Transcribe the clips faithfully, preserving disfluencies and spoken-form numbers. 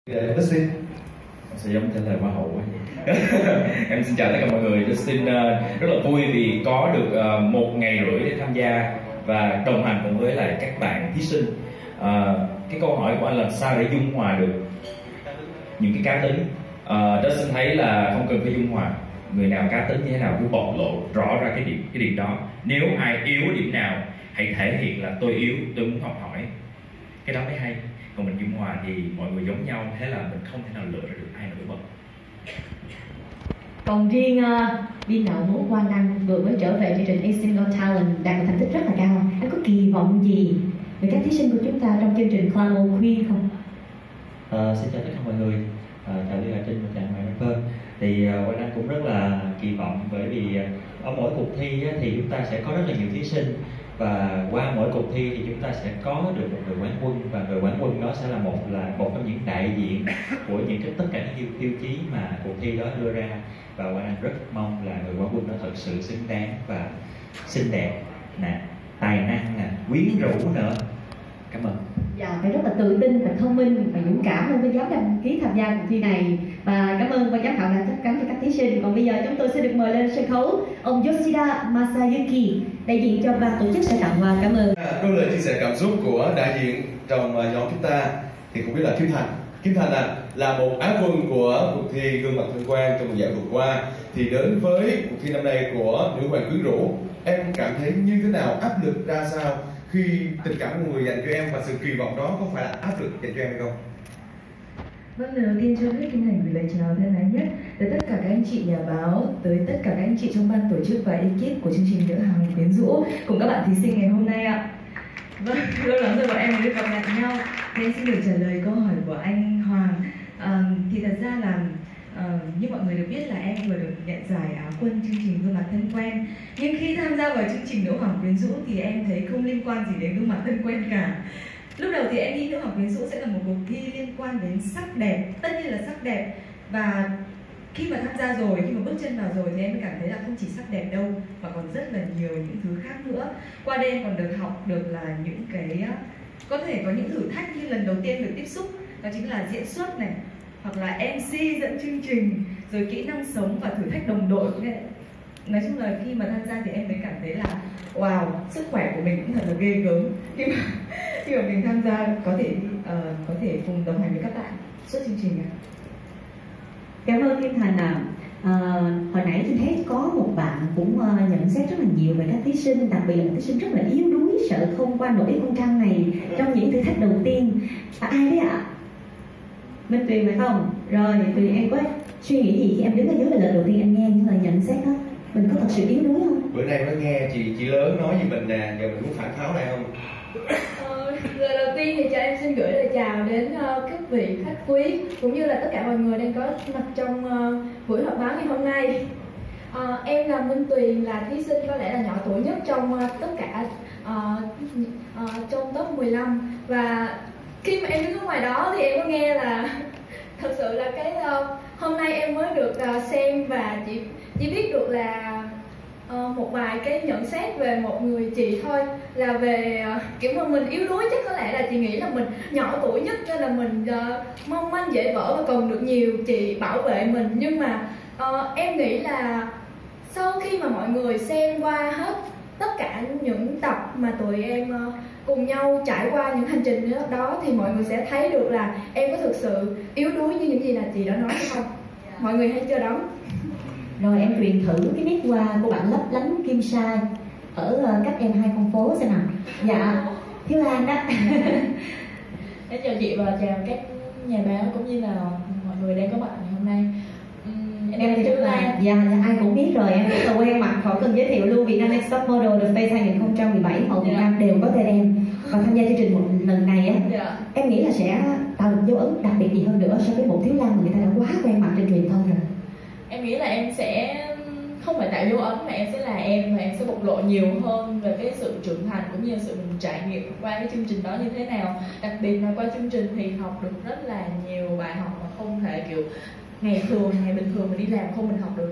Justin sẽ giống trả lời hoa hậu ấy. Em xin chào tất cả mọi người. Justin uh, rất là vui vì có được uh, một ngày rưỡi để tham gia và đồng hành cùng với lại các bạn thí sinh. Uh, cái câu hỏi của anh làm sao để dung hòa được những cái cá tính. uh, Justin thấy là không cần phải dung hòa, người nào cá tính như thế nào cứ bộc lộ rõ ra cái điểm cái điểm đó. Nếu ai yếu điểm nào hãy thể hiện là tôi yếu, tôi muốn học hỏi, cái đó mới hay. Còn mình dung hòa thì mọi người giống nhau, thế là mình không thể nào lựa ra được ai nổi bật. Còn riêng uh, biên đạo múa Quang Anh vừa mới trở về chương trình Asian Got Talent đạt được thành tích rất là cao. Anh có kỳ vọng gì về các thí sinh của chúng ta trong chương trình Clown Queen không? Uh, xin chào tất cả mọi người, uh, chào Lê Hà Trinh và chào Hoàng Anh Vân. Thì uh, Quang Anh cũng rất là kỳ vọng, bởi vì uh, ở mỗi cuộc thi uh, thì chúng ta sẽ có rất là nhiều thí sinh, và qua mỗi cuộc thi thì chúng ta sẽ có được một người quán quân, và người quán quân đó sẽ là một là một trong những đại diện của những cái tất cả những tiêu, tiêu chí mà cuộc thi đó đưa ra. Và Quang Anh rất mong là người quán quân đó thật sự xứng đáng và xinh đẹp nè, tài năng nè, quyến rũ nữa. Cảm ơn. Dạ, phải rất là tự tin và thông minh và dũng cảm hơn mới dám đăng ký tham gia cuộc thi này. Và cảm ơn ban giám khảo đã chắc chắn cho các thí sinh. Còn bây giờ chúng tôi sẽ được mời lên sân khấu ông Yoshida Masayuki, đại diện cho ban tổ chức sẽ tặng quà. Cảm ơn. Đôi lời chia sẻ cảm xúc của đại diện trong nhóm chúng ta thì không biết là Kim Thành. Kim Thành à, là một á quân của cuộc thi Gương Mặt Thân Quen trong mùa giải vừa qua, thì đến với cuộc thi năm nay của Nữ Hoàng Quyến Rũ, em cảm thấy như thế nào, áp lực ra sao khi tình cảm của người dành cho em và sự kỳ vọng đó có phải là áp lực dành cho em hay không? Vâng, lời đầu tiên cho phép Kim Thành gửi lời chào thân ái nhất tới tất cả các anh chị nhà báo, tới tất cả các anh chị trong ban tổ chức và ekip của chương trình Nữ Hoàng Quyến Rũ cùng các bạn thí sinh ngày hôm nay ạ. Vâng, lâu lắm rồi bọn em mới được gặp lại nhau. Thì em xin được trả lời câu hỏi của anh Hoàng. À, thì thật ra là Uh, như mọi người được biết là em vừa được nhận giải Á quân chương trình Gương Mặt Thân Quen. Nhưng khi tham gia vào chương trình Nữ Hoàng Quyến Rũ thì em thấy không liên quan gì đến Gương Mặt Thân Quen cả. Lúc đầu thì em nghĩ Nữ Hoàng Quyến Rũ sẽ là một cuộc thi liên quan đến sắc đẹp, tất nhiên là sắc đẹp. Và khi mà tham gia rồi, khi mà bước chân vào rồi thì em mới cảm thấy là không chỉ sắc đẹp đâu, mà còn rất là nhiều những thứ khác nữa. Qua đây em còn được học được là những cái, có thể có những thử thách như lần đầu tiên được tiếp xúc, đó chính là diễn xuất này, hoặc là em xê dẫn chương trình, rồi kỹ năng sống và thử thách đồng đội. Nói chung là khi mà tham gia thì em mới cảm thấy là wow, sức khỏe của mình cũng thật là ghê gớm khi mà, khi mà mình tham gia có thể uh, có thể cùng đồng hành với các bạn suốt chương trình này. Cảm ơn Kim Thành ạ. À, hồi nãy tôi thấy có một bạn cũng uh, nhận xét rất là nhiều về các thí sinh, đặc biệt là một thí sinh rất là yếu đuối, sợ không qua nổi con trăng này trong những thử thách đầu tiên. À, ai đấy ạ? À? Minh Tuyền phải không? Rồi, thì em có suy nghĩ gì khi em đứng ở dưới là lần đầu tiên em nghe những lời nhận xét đó? Mình có thật sự yếu đuối không? Bữa nay mới nghe chị chị lớn nói gì mình nè, giờ mình muốn phản pháo này không? Ờ, lời đầu tiên thì cho em xin gửi lời chào đến uh, các vị khách quý cũng như là tất cả mọi người đang có mặt trong uh, buổi họp báo ngày hôm nay. Uh, em là Minh Tuyền, là thí sinh có lẽ là nhỏ tuổi nhất trong uh, tất cả uh, uh, trong top mười lăm. Và khi mà em đứng ở ngoài đó thì em có nghe là thật sự là cái uh, hôm nay em mới được uh, xem và chỉ chỉ biết được là uh, một vài cái nhận xét về một người chị thôi, là về uh, kiểu mà mình yếu đuối, chắc có lẽ là chị nghĩ là mình nhỏ tuổi nhất nên là mình uh, mong manh dễ vỡ và cần được nhiều chị bảo vệ mình. Nhưng mà uh, em nghĩ là sau khi mà mọi người xem qua hết tất cả những tập mà tụi em uh, cùng nhau trải qua những hành trình đó thì mọi người sẽ thấy được là em có thực sự yếu đuối như những gì là chị đã nói hay không. Mọi người hãy chờ đón. Rồi em truyền thử cái nét hoa của bạn lấp lánh kim sai ở uh, cách em hai con phố xem nào. Dạ, Thiếu Lan đó. Em chào chị và chào các nhà báo cũng như là mọi người đang có mặt ngày hôm nay. Uhm, em Em thì rất là, dạ, dạ, ai cũng biết rồi, em rất là quen mặt, khỏi cần giới thiệu luôn. Việt Nam Next Top Model The Face hai không một bảy, họ Việt Nam đều có tên em. Và tham gia chương trình một lần này á, yeah. Em nghĩ là sẽ tạo được dấu ấn đặc biệt gì hơn nữa so với một Thiếu Lan mà người ta đã quá quen mặt trên truyền thông rồi. Em nghĩ là em sẽ không phải tạo dấu ấn mà em sẽ là em, và em sẽ bộc lộ nhiều hơn về cái sự trưởng thành cũng như sự mình trải nghiệm qua cái chương trình đó như thế nào. Đặc biệt là qua chương trình thì học được rất là nhiều bài học mà không thể kiểu ngày thường, ngày bình thường mình đi làm không mình học được.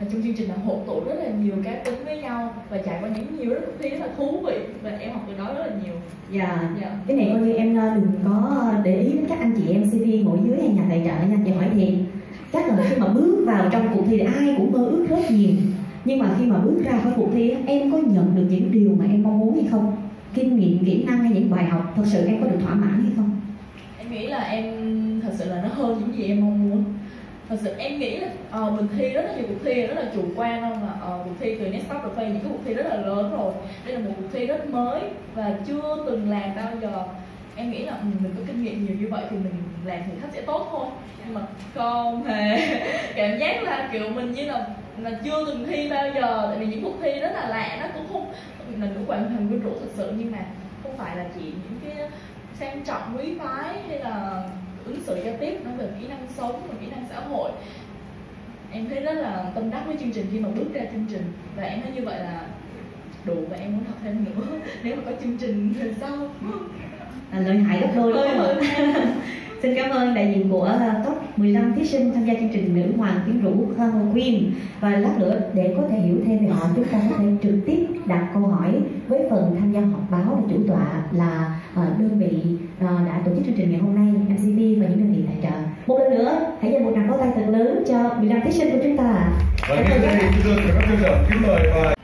và trong chương trình là hội tụ rất là nhiều cá tính với nhau và trải qua những nhiều rất thi rất là thú vị và em học từ đó rất là nhiều. Dạ, Dạ. cái này coi như em ờ, đừng có để ý đến các anh chị em xê vê ngồi dưới hay nhà tài trợ nha, chị hỏi thiệt. Chắc là khi mà bước vào trong cuộc thi thì ai cũng mơ ước rất nhiều. Nhưng mà khi mà bước ra khỏi cuộc thi em có nhận được những điều mà em mong muốn hay không? Kinh nghiệm, kỹ năng hay những bài học thật sự em có được thỏa mãn hay không? Em nghĩ là em thật sự là nó hơn những gì em mong muốn. Thật sự em nghĩ là uh, mình thi rất là nhiều cuộc thi rất là chủ quan không mà uh, cuộc thi từ Next Stop The Face những cái cuộc thi rất là lớn rồi. Đây là một cuộc thi rất mới và chưa từng làm bao giờ. Em nghĩ là um, mình có kinh nghiệm nhiều như vậy thì mình làm thử thách sẽ tốt thôi. Nhưng mà không hề cảm giác là kiểu mình như là là chưa từng thi bao giờ. Tại vì những cuộc thi rất là lạ, nó cũng không mình cũng hoàn thành quyến rũ thật sự, nhưng mà không phải là chỉ những cái sang trọng quý phái hay là ứng xử giao tiếp, nói về kỹ năng sống và kỹ năng xã hội. Em thấy rất là tâm đắc với chương trình khi mà bước ra chương trình và em thấy như vậy là đủ và em muốn học thêm nữa nếu mà có chương trình lần sau. À, lợi hại gấp đôi đúng Hơi không hơi. ạ? Xin cảm ơn đại diện của uh, top mười lăm thí sinh tham gia chương trình Nữ Hoàng Quyến Rũ Glamour Queen. Và lát nữa để có thể hiểu thêm về họ, chúng ta có thể trực tiếp đặt câu hỏi với phần tham gia họp báo và chủ tọa là uh, đơn vị uh, đã tổ chức chương trình ngày hôm nay, em xê vê và những đơn vị tài trợ. Một lần nữa, hãy dành một tràng pháo tay thật lớn cho mười lăm thí sinh của chúng ta. Và ngay đây thì chúng tôi sẽ có trân trọng kính mời và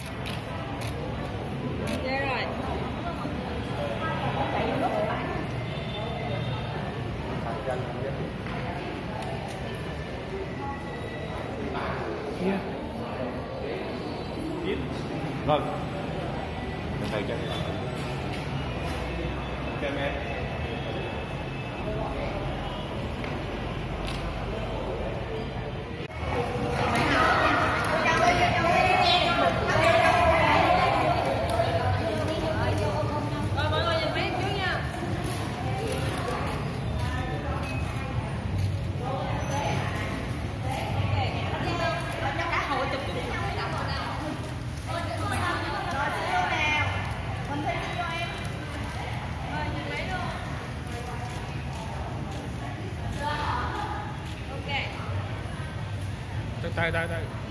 vâng thầy cho tay tay tay